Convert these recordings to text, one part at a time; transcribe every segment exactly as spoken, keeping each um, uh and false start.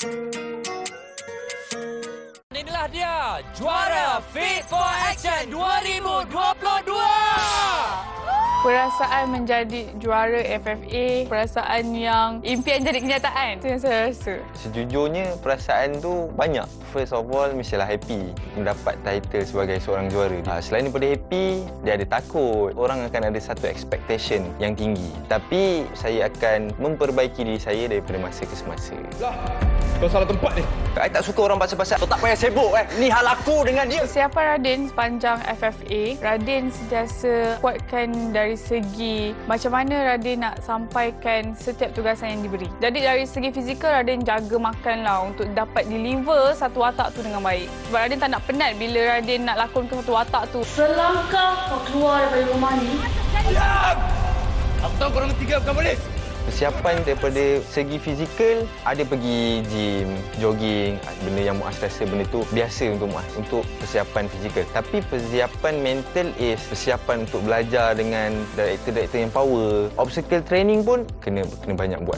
Inilah dia, juara Fit for Action dua ribu dua puluh dua. Perasaan menjadi juara F F A, perasaan yang impian jadi kenyataan. Itu yang saya rasa. Sejujurnya, perasaan tu banyak. First of all, mestilah happy mendapat title sebagai seorang juara. Selain daripada happy, dia ada takut. Orang akan ada satu expectation yang tinggi. Tapi, saya akan memperbaiki diri saya daripada masa ke semasa. Lah, kau salah tempat ni. I tak suka orang pasal-pasal. Kau tak payah sibuk eh. Ni hal aku dengan dia. Persiapan Radin sepanjang F F A, Radin sentiasa kuatkan dari segi macam mana Radin nak sampaikan setiap tugasan yang diberi. Jadi dari segi fizikal, Radin jaga makanlah untuk dapat deliver satu watak tu dengan baik. Sebab Radin tak nak penat bila Radin nak lakonkan satu watak tu. Selangkah kau keluar daripada rumah ni. Diam! Aku tahu korang tiga bukan polis. Persiapan daripada segi fizikal, ada pergi gym, jogging, benda yang Muaz rasa benda tu biasa untuk Muaz, untuk persiapan fizikal. Tapi persiapan mental is persiapan untuk belajar dengan director-director yang power. Obstacle training pun kena kena banyak buat.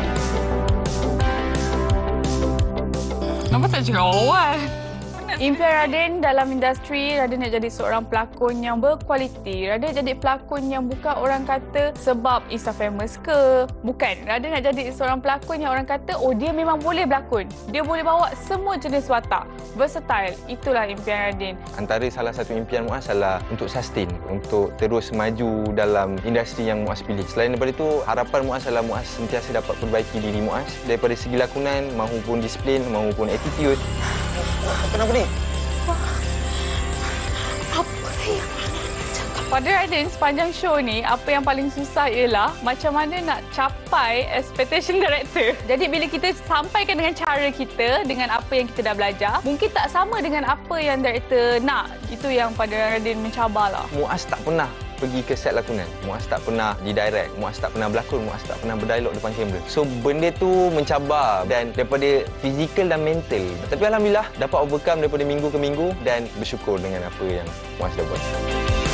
Kenapa tak cakap awal? Impian Radin dalam industri, Radin nak jadi seorang pelakon yang berkualiti. Radin nak jadi pelakon yang bukan orang kata sebab Insta famous ke. Bukan. Radin nak jadi seorang pelakon yang orang kata, oh dia memang boleh berlakon. Dia boleh bawa semua jenis watak. Versatile. Itulah impian Radin. Antara salah satu impian Muaz adalah untuk sustain, untuk terus maju dalam industri yang Muaz pilih. Selain daripada itu, harapan Muaz adalah Muaz sentiasa dapat perbaiki diri Muaz daripada segi lakonan maupun disiplin maupun attitude. Kenapa ni? Apa yang Pada Radin, sepanjang show ni, apa yang paling susah ialah macam mana nak capai expectation director. Jadi bila kita sampaikan dengan cara kita, dengan apa yang kita dah belajar, mungkin tak sama dengan apa yang director nak. Itu yang pada Radin mencabarlah. Muaz tak pernah pergi ke set lakonan. Muaz tak pernah didirect, Muaz tak pernah berlakon, Muaz tak pernah berdialog depan kamera. So benda tu mencabar dan daripada fizikal dan mental. Tapi alhamdulillah dapat overcome daripada minggu ke minggu dan bersyukur dengan apa yang Muaz dah buat.